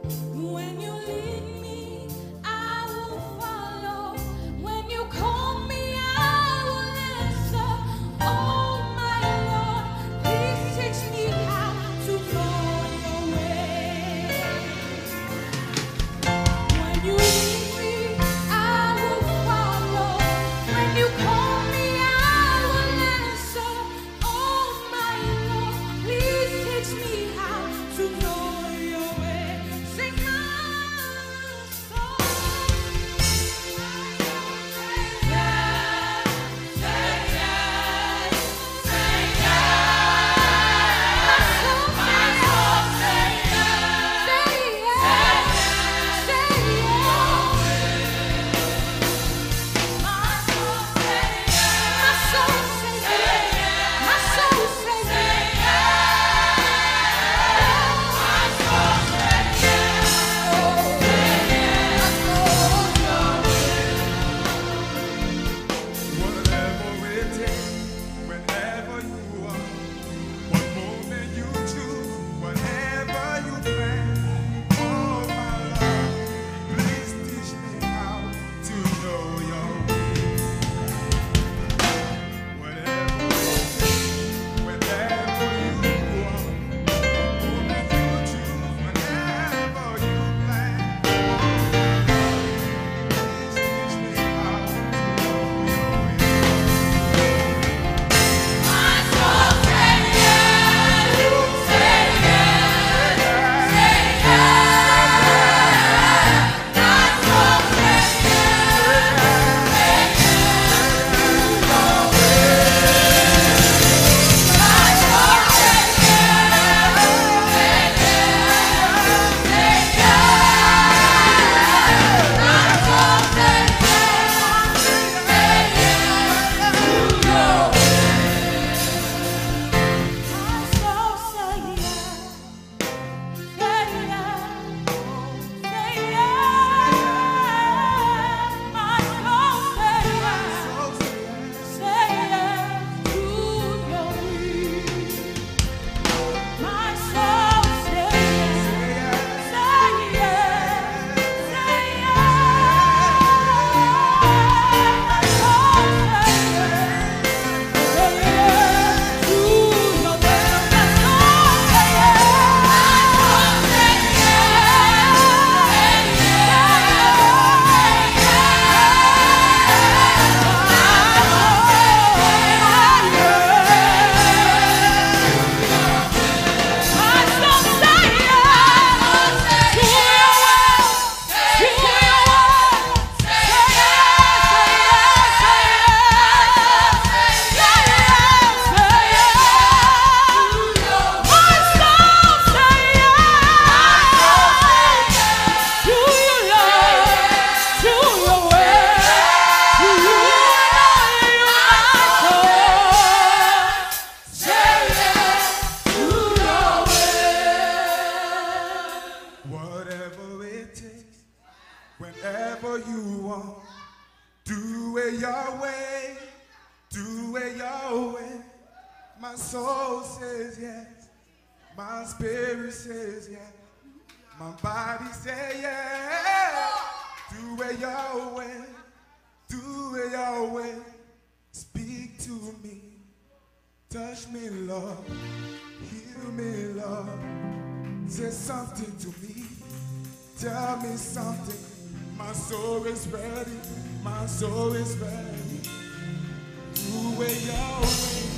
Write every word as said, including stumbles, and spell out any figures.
When you lead me, I will follow. When you call me, I will answer. Oh my Lord, please teach me how to know your way. When you lead me, I will follow. When you call me, I will answer. Oh my Lord, please teach me how to know your way. Sing my soul. Yes, say yes, say yes. My soul say yes, say yes, say yes. My soul say yes, my soul say yes, my soul say Whatever it takes, whenever you are, what moment you choose, whatever you plan. Oh my Lord, please teach me how to know your way. Whatever it takes, whenever you are, what moment you choose, whenever you plan. Please teach me how to know your way. my soul say yes, say yes, say yes. My soul say Whatever it takes, whenever you want, do it your way, do it your way. My soul says yes, my spirit says yes, my body says yes. Do it your way, do it your way. Speak to me, touch me, Lord, heal me, Lord. Say something to me, tell me something. My soul is ready, my soul is ready. Do it your way.